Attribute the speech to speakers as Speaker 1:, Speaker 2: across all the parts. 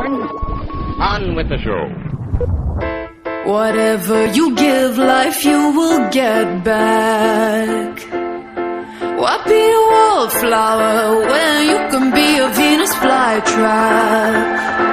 Speaker 1: On with the show.
Speaker 2: Whatever you give life, you will get back. Why be a wallflower when you can be a Venus flytrap?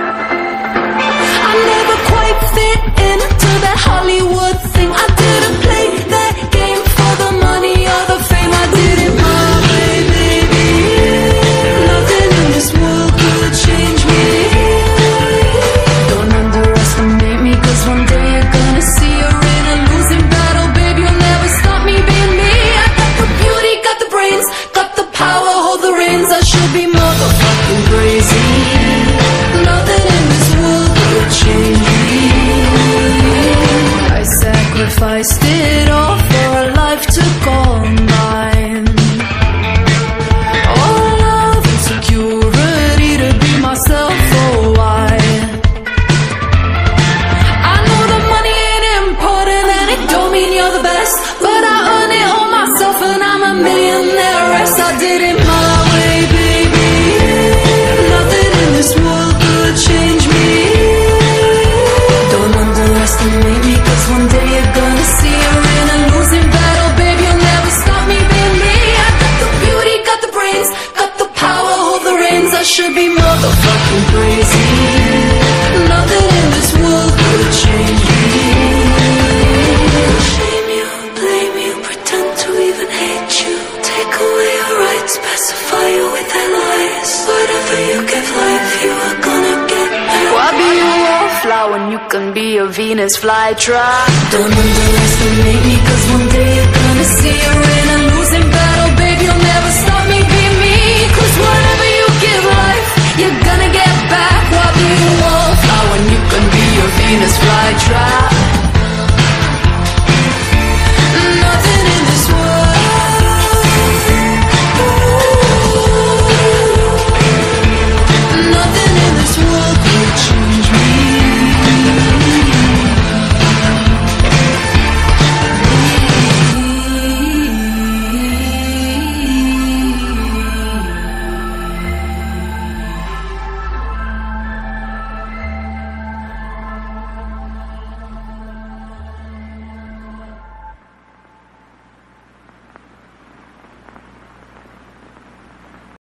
Speaker 2: I never quite fit into that Hollywood thing. I didn't play that game for the money or the fame. I did it my way, baby. Nothing in this world could change me. Don't underestimate me, 'cause one day you're gonna see you're in a losing battle. Babe, you'll never stop me being me. I got the beauty, got the brains, got the power, hold the reins. I should be motherfucking crazy. Nothing in this world could change me. I sacrificed it all for a life to call mine. All love and security to be myself, oh why? I know the money ain't important and it don't mean you're the best, but I earn it all myself and I'm a millionaire. Rest I did it my way, baby. Nothing in this world could change me. Don't underestimate me, 'cause one day you're gonna see you're in a losing battle. Babe, you'll never stop me being me. I got the beauty, got the brains, got the power, hold the reins. I should be motherfucking crazy. Nothing in this world could change me. Shame you, blame you, pretend to even hate you. Take away your rights, pacify you with their lies. Whatever you give life, you are gonna get back. Why be a wallflower when you can be a Venus flytrap? Don't underestimate me, 'cause one day you're gonna see you're in a losing battle. Babe, you'll never stop me being me, 'cause whatever you give life, you're gonna get back. Why be a wallflower when you can be a Venus flytrap?